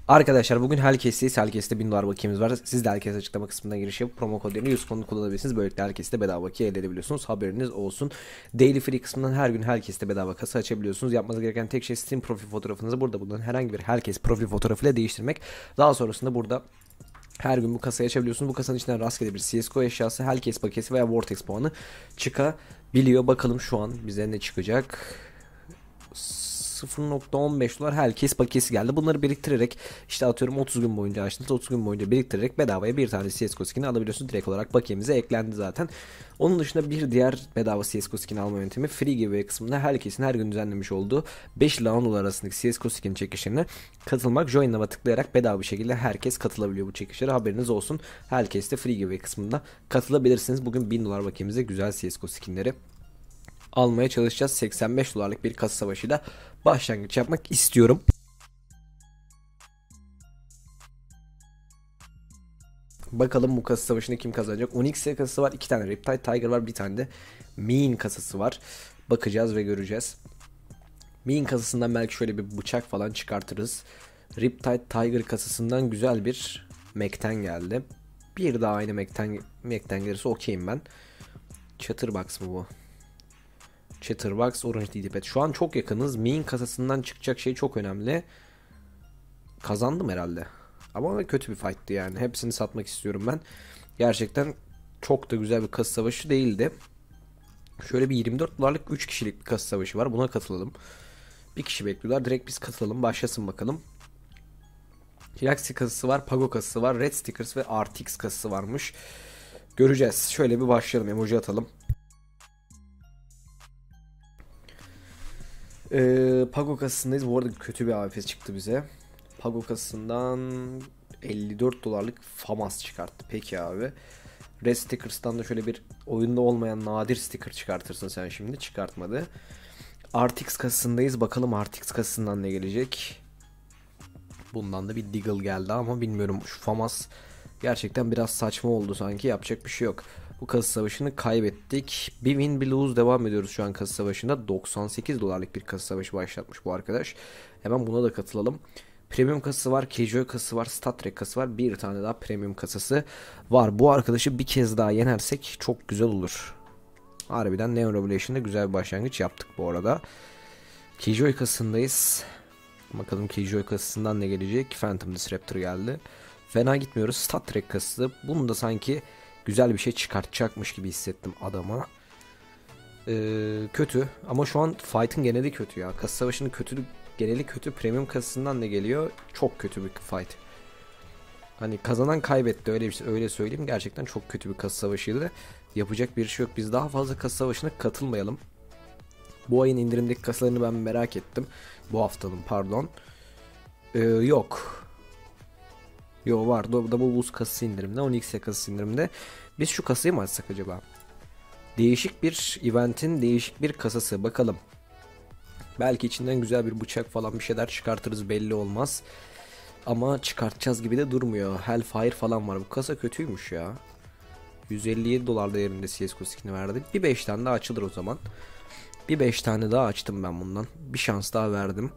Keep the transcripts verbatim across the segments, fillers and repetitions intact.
Arkadaşlar bugün Helkes'teyiz. Helkes'te bin dolar bakiyemiz var. Siz de Helkes açıklama kısmına giriş yapıp promo kodlarını yüz kodunu kullanabilirsiniz. Böylelikle Helkes'te bedava bakiye elde edebiliyorsunuz. Haberiniz olsun. Daily Free kısmından her gün Helkes'te bedava kasa açabiliyorsunuz. Yapmanız gereken tek şey Steam profil fotoğrafınızı burada bulunan herhangi bir Helkes profil fotoğrafıyla değiştirmek. Daha sonrasında burada her gün bu kasayı açabiliyorsunuz. Bu kasanın içinden rastgele bir C S G O eşyası, Helkes paketi veya Vortex puanı çıkabiliyor. Bakalım şu an bize ne çıkacak. sıfır nokta on beş dolar herkes paketi geldi. Bunları biriktirerek işte atıyorum otuz gün boyunca açtınız. otuz gün boyunca biriktirerek bedavaya bir tane C S G O skin'i alabiliyorsunuz. Direkt olarak bakiyemize eklendi zaten. Onun dışında bir diğer bedava C S G O skin alma yöntemi Free Giveaway kısmında herkesin her gün düzenlemiş olduğu beş ile on dolar arasındaki C S G O skin çekişlerine katılmak. Join'la tıklayarak bedava bir şekilde herkes katılabiliyor bu çekişlere. Haberiniz olsun. Herkes de Free Giveaway kısmında katılabilirsiniz. Bugün bin dolar bakiyemize güzel C S G O skinleri almaya çalışacağız. seksen beş dolarlık bir kasa savaşıyla başlangıç yapmak istiyorum. Bakalım bu kasa savaşını kim kazanacak? Onyx kasası var. iki tane Riptide Tiger var. Bir tane de Mean kasası var. Bakacağız ve göreceğiz. Mean kasasından belki şöyle bir bıçak falan çıkartırız. Riptide Tiger kasasından güzel bir Mac'ten geldi. Bir daha aynı Mac'ten, Mac'ten gelirse okeyim ben. Chatterbox mı bu? Chatterbox, Orange D D Pad. Şu an çok yakınız. Mean kasasından çıkacak şey çok önemli. Kazandım herhalde. Ama kötü bir fight'tı yani. Hepsini satmak istiyorum ben. Gerçekten çok da güzel bir kasa savaşı değildi. Şöyle bir yirmi dört dolarlık üç kişilik bir kasa savaşı var. Buna katılalım. Bir kişi bekliyorlar. Direkt biz katılalım. Başlasın bakalım. Galaxy kasası var. Pago kasası var. Red Stickers ve R T X kasası varmış. Göreceğiz. Şöyle bir başlayalım. Emoji atalım. Ee, Pago kasasındayız. Bu arada kötü bir A W P çıktı bize. Pago kasasından elli dört dolarlık FAMAS çıkarttı. Peki abi. Red Stickers'tan da şöyle bir oyunda olmayan nadir sticker çıkartırsın sen şimdi. Çıkartmadı. R T X kasasındayız. Bakalım R T X kasasından ne gelecek. Bundan da bir Deagle geldi ama bilmiyorum. Şu FAMAS gerçekten biraz saçma oldu sanki. Yapacak bir şey yok. Bu kasa savaşını kaybettik. Bir win bir lose devam ediyoruz şu an kasa savaşında. doksan sekiz dolarlık bir kasa savaşı başlatmış bu arkadaş. Hemen buna da katılalım. Premium kasası var, Casual kasası var, Stat Trek kasası var. Bir tane daha premium kasası var. Bu arkadaşı bir kez daha yenersek çok güzel olur. Harbiden Neon Revelation'da güzel bir başlangıç yaptık bu arada. Casual kasasındayız. Bakalım Casual kasasından ne gelecek? Phantom Disruptor geldi. Fena gitmiyoruz. Stat Trek kasası. Bunu da sanki güzel bir şey çıkartacakmış gibi hissettim adama. Ee, kötü ama şu an fight'ın geneli kötü ya. Kasa savaşının kötülük geneli kötü. Premium kasasından ne geliyor? Çok kötü bir fight. Hani kazanan kaybetti, öyle bir şey, öyle söyleyeyim. Gerçekten çok kötü bir kasa savaşıydı. Yapacak bir şey yok. Biz daha fazla kasa savaşına katılmayalım. Bu ayın indirimdeki kasalarını ben merak ettim. Bu haftanın pardon. Ee, yok. Yo var. Double Boost kasası indirimde. Onyx kasası indirimde. Biz şu kasayı mı açsak acaba? Değişik bir eventin değişik bir kasası. Bakalım. Belki içinden güzel bir bıçak falan bir şeyler çıkartırız, belli olmaz. Ama çıkartacağız gibi de durmuyor. Hellfire falan var. Bu kasa kötüymüş ya. yüz elli yedi dolar değerinde C S G O skin'i verdi. Bir beş tane daha açılır o zaman. Bir beş tane daha açtım ben bundan. Bir şans daha verdim.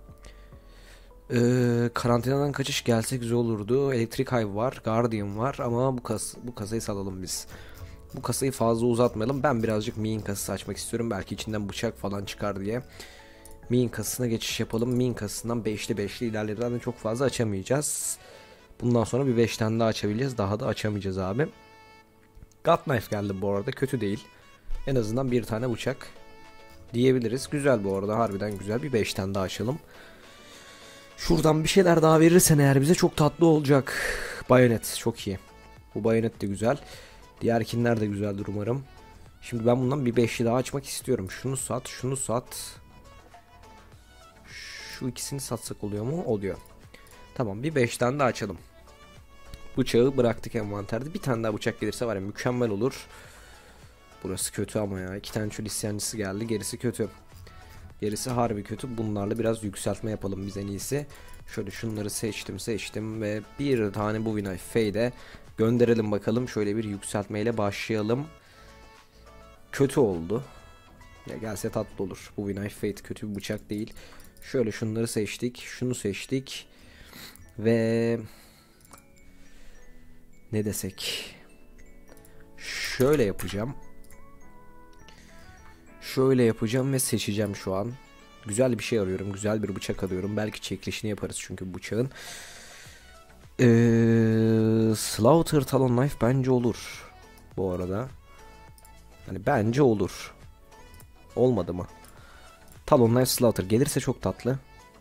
Ee, karantinadan kaçış gelse güzel olurdu. Electric Hive var. Guardian var. Ama bu, kas bu kasayı salalım biz. Bu kasayı fazla uzatmayalım. Ben birazcık Mean kasası açmak istiyorum. Belki içinden bıçak falan çıkar diye. Mean kasasına geçiş yapalım. Mean kasasından beşli beşli ilerlerden de çok fazla açamayacağız. Bundan sonra bir beş tane daha açabileceğiz. Daha da açamayacağız abi. God Knife geldi bu arada. Kötü değil. En azından bir tane bıçak diyebiliriz. Güzel bu arada. Harbiden güzel. Bir beş tane daha açalım. Şuradan bir şeyler daha verirsen eğer bize çok tatlı olacak. Bayonet çok iyi. Bu bayonet de güzel. Diğer kinler de güzeldir umarım. Şimdi ben bundan bir beşli daha açmak istiyorum. Şunu sat, şunu sat. Şu ikisini satsak oluyor mu? Oluyor. Tamam, bir beş tane daha açalım. Bıçağı bıraktık envanterde. Bir tane daha bıçak gelirse var ya mükemmel olur. Burası kötü ama ya. İki tane çöl isyancısı geldi. Gerisi kötü. Gerisi harbi kötü. Bunlarla biraz yükseltme yapalım biz en iyisi. Şöyle şunları seçtim seçtim ve bir tane bu Vinay Fade'e gönderelim bakalım. Şöyle bir yükseltmeyle başlayalım. Kötü oldu. Ya gelse tatlı olur. Bu Vinay Fade kötü bir bıçak değil. Şöyle şunları seçtik. Şunu seçtik. Ve ne desek? Şöyle yapacağım. Şöyle yapacağım ve seçeceğim şu an. Güzel bir şey arıyorum. Güzel bir bıçak arıyorum. Belki çekilişini yaparız çünkü bıçağın. Ee, Slaughter Talon Knife bence olur. Bu arada. Hani bence olur. Olmadı mı? Talon Knife Slaughter gelirse çok tatlı.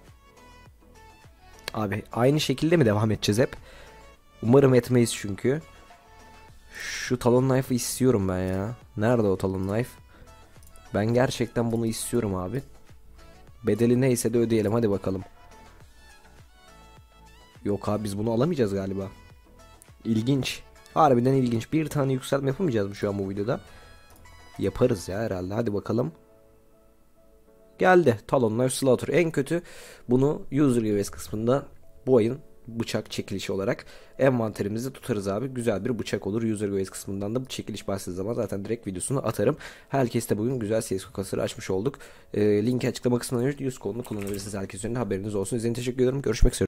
Abi aynı şekilde mi devam edeceğiz hep? Umarım etmeyiz çünkü. Şu Talon Knife'ı istiyorum ben ya. Nerede o Talon Knife? Ben gerçekten bunu istiyorum abi. Bedeli neyse de ödeyelim, hadi bakalım. Yok abi, biz bunu alamayacağız galiba. İlginç. Harbiden ilginç. Bir tane yükseltme yapamayacağız mı şu an bu videoda? Yaparız ya herhalde. Hadi bakalım. Geldi. Talon Knife Slaughter. En kötü bunu user giveaways kısmında bu ayın bıçak çekilişi olarak envanterimizde tutarız abi. Güzel bir bıçak olur. User giveaways kısmından da bu çekiliş başladığı zaman zaten direkt videosunu atarım. Herkes de bugün güzel C S G O kasları açmış olduk. E, linki açıklama kısmına yüz kodunu kullanabilirsiniz. Herkes üzerinde haberiniz olsun. İzlediğiniz için teşekkür ederim. Görüşmek üzere.